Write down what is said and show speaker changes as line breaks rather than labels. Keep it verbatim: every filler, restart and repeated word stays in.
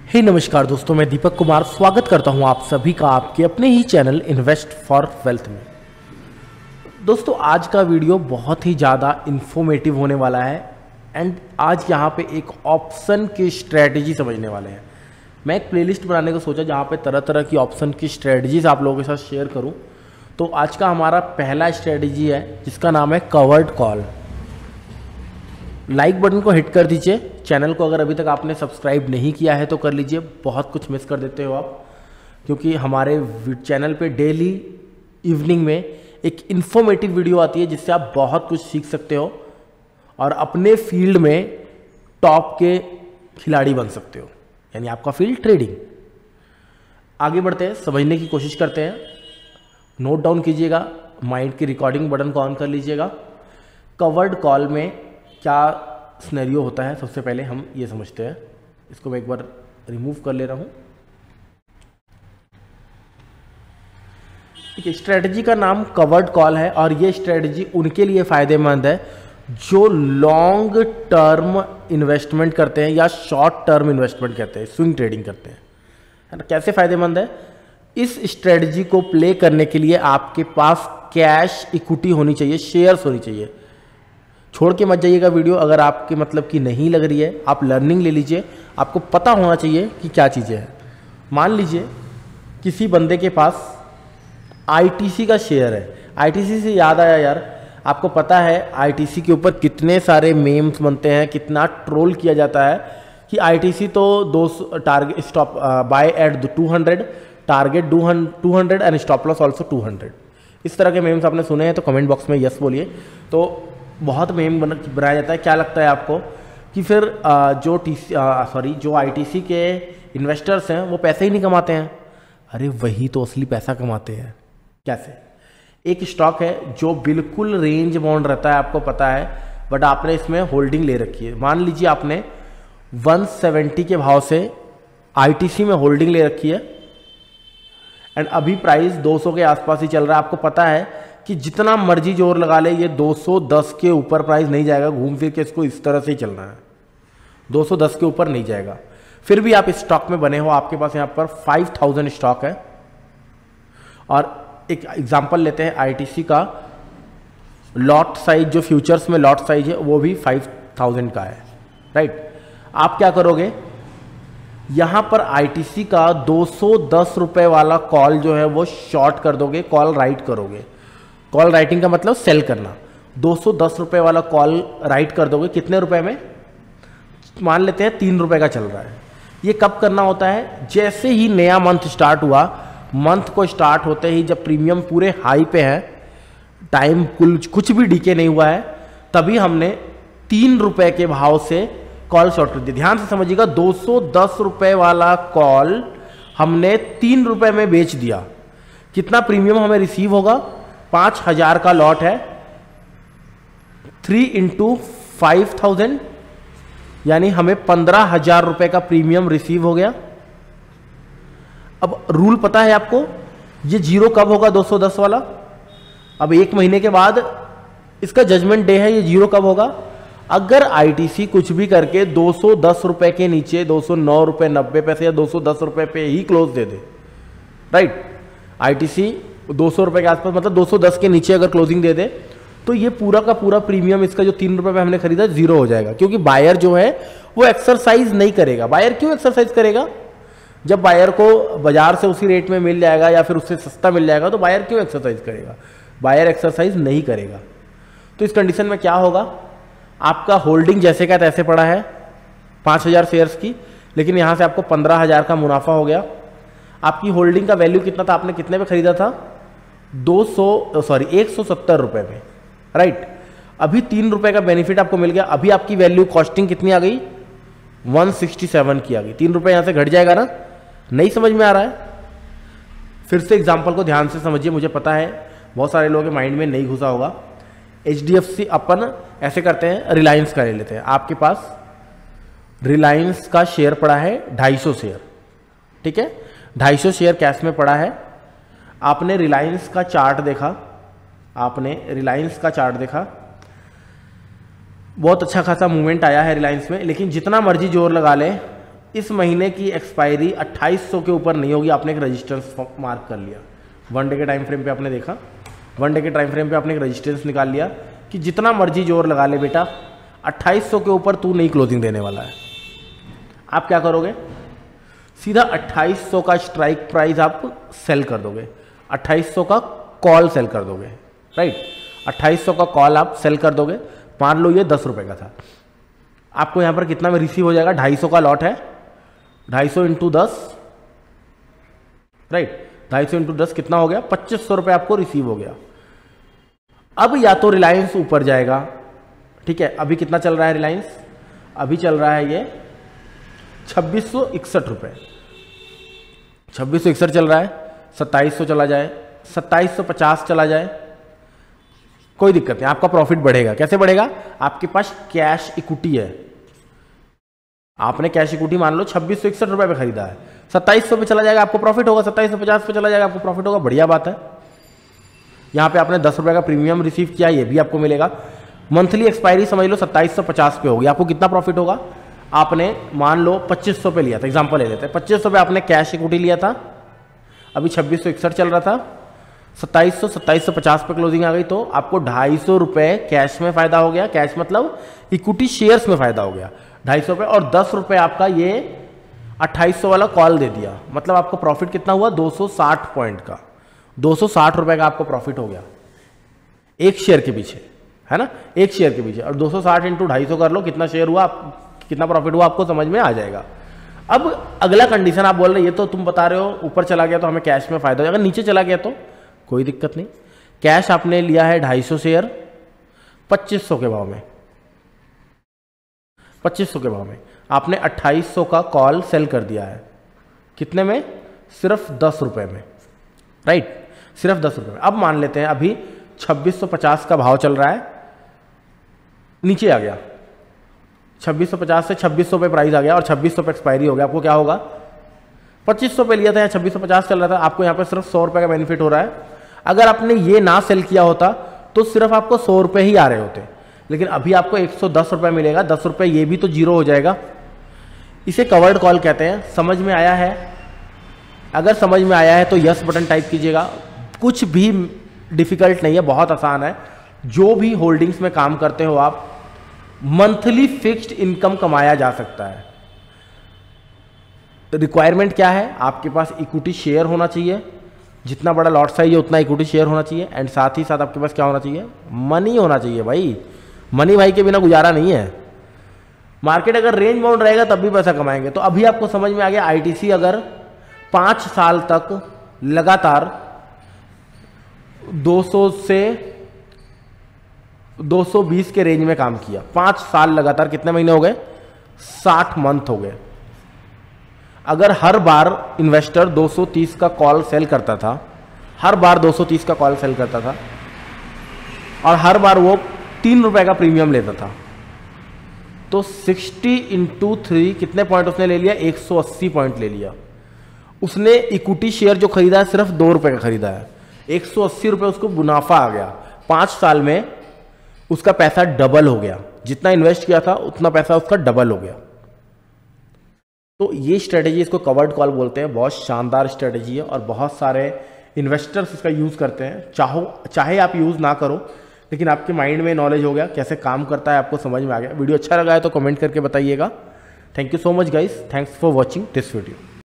हे नमस्कार दोस्तों, मैं दीपक कुमार स्वागत करता हूं आप सभी का आपके अपने ही चैनल इन्वेस्ट फॉर वेल्थ में। दोस्तों आज का वीडियो बहुत ही ज़्यादा इन्फॉर्मेटिव होने वाला है एंड आज यहां पे एक ऑप्शन की स्ट्रेटजी समझने वाले हैं। मैं एक प्लेलिस्ट बनाने को सोचा जहां पे तरह तरह की ऑप्शन की स्ट्रेटजीज आप लोगों के साथ शेयर करूं। तो आज का हमारा पहला स्ट्रेटजी है जिसका नाम है कवर्ड कॉल। लाइक बटन को हिट कर दीजिए। चैनल को अगर अभी तक आपने सब्सक्राइब नहीं किया है तो कर लीजिए, बहुत कुछ मिस कर देते हो आप, क्योंकि हमारे चैनल पे डेली इवनिंग में एक इन्फॉर्मेटिव वीडियो आती है जिससे आप बहुत कुछ सीख सकते हो और अपने फील्ड में टॉप के खिलाड़ी बन सकते हो, यानी आपका फील्ड ट्रेडिंग। आगे बढ़ते हैं, समझने की कोशिश करते हैं। नोट डाउन कीजिएगा, माइंड की रिकॉर्डिंग बटन को ऑन कर लीजिएगा। कवर्ड कॉल में क्या सिनेरियो होता है सबसे पहले हम ये समझते हैं। इसको मैं एक बार रिमूव कर ले रहा हूं। ठीक है, स्ट्रेटजी का नाम कवर्ड कॉल है और ये स्ट्रेटजी उनके लिए फायदेमंद है जो लॉन्ग टर्म इन्वेस्टमेंट करते हैं या शॉर्ट टर्म इन्वेस्टमेंट करते हैं, स्विंग ट्रेडिंग करते हैं, है ना। कैसे फायदेमंद है? इस स्ट्रेटजी को प्ले करने के लिए आपके पास कैश इक्विटी होनी चाहिए, शेयर्स होनी चाहिए। छोड़ के मत जाइएगा वीडियो अगर आपके मतलब की नहीं लग रही है। आप लर्निंग ले लीजिए, आपको पता होना चाहिए कि क्या चीज़ें हैं। मान लीजिए किसी बंदे के पास आईटीसी का शेयर है। आईटीसी से याद आया यार, आपको पता है आईटीसी के ऊपर कितने सारे मेम्स बनते हैं, कितना ट्रोल किया जाता है कि आईटीसी तो दो target stop by at two hundred, target two hundred and stop loss also two hundred. इस तरह के मेम्स आपने सुने हैं तो कमेंट बॉक्स में यस बोलिए। तो बहुत मेम बनाया जाता है। क्या लगता है आपको कि फिर जो टी सॉरी जो आईटीसी के इन्वेस्टर्स हैं वो पैसे ही नहीं कमाते हैं? अरे वही तो असली पैसा कमाते हैं। कैसे? एक स्टॉक है जो बिल्कुल रेंज बाउंड रहता है, आपको पता है, बट आपने इसमें होल्डिंग ले रखी है। मान लीजिए आपने एक सौ सत्तर के भाव से आईटीसी में होल्डिंग ले रखी है एंड अभी प्राइस दो सौ के आसपास ही चल रहा है। आपको पता है कि जितना मर्जी जोर लगा ले ये दो सौ दस के ऊपर प्राइस नहीं जाएगा, घूम फिर के इसको इस तरह से ही चलना है, दो सौ दस के ऊपर नहीं जाएगा। फिर भी आप इस स्टॉक में बने हो, आपके पास यहाँ पर पाँच हज़ार स्टॉक है। और एक एग्जांपल लेते हैं आईटीसी का, लॉट साइज जो फ्यूचर्स में लॉट साइज है वो भी पाँच हज़ार का है, राइट। आप क्या करोगे, यहाँ पर आईटीसी का दो सौ दस रुपए वाला कॉल जो है वो शॉर्ट कर दोगे, कॉल राइट करोगे। कॉल राइटिंग का मतलब सेल करना। दो सौ दस रुपए वाला कॉल राइट कर दोगे कितने रुपए में? मान लेते हैं तीन रुपए का चल रहा है। ये कब करना होता है? जैसे ही नया मंथ स्टार्ट हुआ, मंथ को स्टार्ट होते ही जब प्रीमियम पूरे हाई पे है, टाइम कुछ कुछ भी डीके नहीं हुआ है, तभी हमने तीन रुपए के भाव से कॉल शॉर्ट कर दिया। ध्यान से समझिएगा, दो सौ दस रुपए वाला कॉल हमने तीन रुपए में बेच दिया। कितना प्रीमियम हमें रिसीव होगा? पांच हजार का लॉट है, थ्री इंटू फाइव थाउजेंड, यानी हमें पंद्रह हजार रुपए का प्रीमियम रिसीव हो गया। अब रूल पता है आपको, ये जीरो कब होगा दो सौ दस वाला? अब एक महीने के बाद इसका जजमेंट डे है, ये जीरो कब होगा? अगर आईटीसी कुछ भी करके दो सौ दस रुपए के नीचे दो सौ नौ रुपए नब्बे पैसे या दो सौ दस रुपए पे ही क्लोज दे दे, राइट। आईटीसी दो सौ रुपए के आसपास, मतलब दो सौ दस के नीचे अगर क्लोजिंग दे दे तो ये पूरा का पूरा प्रीमियम इसका जो तीन रुपए पे हमने खरीदा जीरो हो जाएगा, क्योंकि बायर जो है वो एक्सरसाइज नहीं करेगा। बायर क्यों एक्सरसाइज करेगा? जब बायर को बाजार से उसी रेट में मिल जाएगा या फिर उससे सस्ता मिल जाएगा तो बायर क्यों एक्सरसाइज करेगा? बायर एक्सरसाइज नहीं करेगा। तो इस कंडीशन में क्या होगा, आपका होल्डिंग जैसे का तैसे पड़ा है पाँच हजार शेयर्स की, लेकिन यहाँ से आपको पंद्रह हजार का मुनाफा हो गया। आपकी होल्डिंग का वैल्यू कितना था? आपने कितने में खरीदा था? दो सौ सॉरी एक सौ सत्तर रुपए में, राइट। अभी तीन रुपए का बेनिफिट आपको मिल गया। अभी आपकी वैल्यू कॉस्टिंग कितनी आ गई? एक सौ सड़सठ की आ गई। तीन रुपए यहां से घट जाएगा ना? नहीं समझ में आ रहा है? फिर से एग्जांपल को ध्यान से समझिए, मुझे पता है बहुत सारे लोगों के माइंड में नहीं घुसा होगा। एचडीएफसी अपन ऐसे करते हैं, रिलायंस का ले लेते हैं। आपके पास रिलायंस का शेयर पड़ा है ढाई सौ शेयर, ठीक है, ढाई सौ शेयर कैश में पड़ा है। आपने रिलायंस का चार्ट देखा, आपने रिलायंस का चार्ट देखा, बहुत अच्छा खासा मूवमेंट आया है रिलायंस में, लेकिन जितना मर्जी जोर लगा ले इस महीने की एक्सपायरी अट्ठाईस सौ के ऊपर नहीं होगी, आपने एक रजिस्टेंस मार्क कर लिया। वन डे के टाइम फ्रेम पे आपने देखा, वन डे के टाइम फ्रेम पे आपने एक रजिस्टेंस निकाल लिया कि जितना मर्जी जोर लगा ले बेटा, अट्ठाईस सौ के ऊपर तू नहीं क्लोजिंग देने वाला है। आप क्या करोगे, सीधा अट्ठाईस सौ का स्ट्राइक प्राइस आप सेल कर दोगे, अट्ठाईस सौ का कॉल सेल कर दोगे, राइट। अट्ठाईस सौ का कॉल आप सेल कर दोगे। मान लो ये दस रुपये का था, आपको यहाँ पर कितना में रिसीव हो जाएगा, ढाई सौ का लॉट है, ढाई सौ इंटू दस, राइट, ढाई सौ इंटू दस कितना हो गया, पच्चीस सौ रुपये आपको रिसीव हो गया। अब या तो रिलायंस ऊपर जाएगा, ठीक है, अभी कितना चल रहा है रिलायंस, अभी चल रहा है ये छब्बीस सौ इकसठ रुपये, छब्बीस सौ इकसठ चल रहा है, सत्ताईस सौ चला जाए, सत्ताईस सौ पचास चला जाए, कोई दिक्कत नहीं, आपका प्रॉफिट बढ़ेगा। कैसे बढ़ेगा, आपके पास कैश इक्विटी है, आपने कैश इक्विटी मान लो छब्बीस सौ इकसठ रुपये पे खरीदा है, सत्ताईस सौ पे चला जाएगा, आपको प्रॉफिट होगा, सत्ताईस सौ पचास पे चला जाएगा, आपको प्रॉफिट होगा, बढ़िया बात है। यहाँ पे आपने दस रुपये का प्रीमियम रिसीव किया, ये भी आपको मिलेगा। मंथली एक्सपायरी समझ लो सत्ताईस सौ पचास पे होगी, आपको कितना प्रॉफिट होगा, आपने मान लो पच्चीस सौ पे लिया था, एग्जाम्पल ले लेते हैं, पच्चीस सौ पे आपने कैश इक्विटी लिया था, अभी छब्बीस सौ इकसठ चल रहा था, सत्ताईस सौ सत्ताईस सौ पचास पे क्लोजिंग आ गई, तो आपको ढाई सौ रुपये कैश में फायदा हो गया, कैश मतलब इक्विटी शेयर्स में फायदा हो गया ढाई सौ रुपये, और दस रुपये आपका ये अट्ठाईस सौ वाला कॉल दे दिया, मतलब आपको प्रॉफिट कितना हुआ, दो सौ साठ पॉइंट का, दो सौ साठ रुपये का आपको प्रॉफिट हो गया एक शेयर के पीछे, है ना, एक शेयर के पीछे। और दो सौ साठ इंटू ढाई सौ कर लो, कितना शेयर हुआ, कितना प्रॉफिट हुआ, आपको समझ में आ जाएगा। अब अगला कंडीशन आप बोल रहे ये तो तुम बता रहे हो ऊपर चला गया तो हमें कैश में फायदा हो, अगर नीचे चला गया तो कोई दिक्कत नहीं। कैश आपने लिया है ढाई सौ शेयर पच्चीस सौ के भाव में, पच्चीस सौ के भाव में आपने अट्ठाईस सौ का कॉल सेल कर दिया है, कितने में, सिर्फ दस रुपए में, राइट, सिर्फ दस रुपए में। अब मान लेते हैं अभी छब्बीस सौ पचास का भाव चल रहा है, नीचे आ गया, छब्बीस सौ पचास से छब्बीस सौ पे प्राइस आ गया और छब्बीस सौ पे एक्सपायरी हो गया, आपको क्या होगा, पच्चीस सौ पे लिया था या छब्बीस सौ पचास चल रहा था, आपको यहाँ पे सिर्फ सौ रुपए का बेनिफिट हो रहा है। अगर आपने ये ना सेल किया होता तो सिर्फ आपको सौ रुपए ही आ रहे होते, लेकिन अभी आपको एक सौ दस रुपए मिलेगा, दस रुपए ये भी तो जीरो हो जाएगा। इसे कवर्ड कॉल कहते हैं। समझ में आया है, अगर समझ में आया है तो यस बटन टाइप कीजिएगा, कुछ भी डिफिकल्ट नहीं है, बहुत आसान है। जो भी होल्डिंग्स में काम करते हो आप, मंथली फिक्स्ड इनकम कमाया जा सकता है। रिक्वायरमेंट क्या है, आपके पास इक्विटी शेयर होना चाहिए, जितना बड़ा लॉट साइज है उतना इक्विटी शेयर होना चाहिए, एंड साथ ही साथ आपके पास क्या होना चाहिए, मनी होना चाहिए भाई। मनी भाई के बिना गुजारा नहीं है। मार्केट अगर रेंज बाउंड रहेगा तब भी पैसा कमाएंगे। तो अभी आपको समझ में आ गया, आईटीसी अगर पाँच साल तक लगातार दो सौ से दो सौ बीस के रेंज में काम किया, पाँच साल लगातार, कितने महीने हो गए, साठ मंथ हो गए। अगर हर बार इन्वेस्टर दो सौ तीस का कॉल सेल करता था, हर बार दो सौ तीस का कॉल सेल करता था और हर बार वो तीन रुपए का प्रीमियम लेता था, तो साठ इंटू थ्री कितने पॉइंट उसने ले लिया, एक सौ अस्सी पॉइंट ले लिया। उसने इक्विटी शेयर जो खरीदा है सिर्फ दो रुपए का खरीदा है, एक सौ अस्सी रुपए उसको मुनाफा आ गया। पाँच साल में उसका पैसा डबल हो गया, जितना इन्वेस्ट किया था उतना पैसा उसका डबल हो गया। तो ये स्ट्रेटेजी, इसको कवर्ड कॉल बोलते हैं, बहुत शानदार स्ट्रेटेजी है और बहुत सारे इन्वेस्टर्स इसका यूज़ करते हैं। चाहो चाहे आप यूज़ ना करो, लेकिन आपके माइंड में नॉलेज हो गया, कैसे काम करता है आपको समझ में आ गया। वीडियो अच्छा लगा है तो कमेंट करके बताइएगा। Thank you so much guys, thanks for watching this video.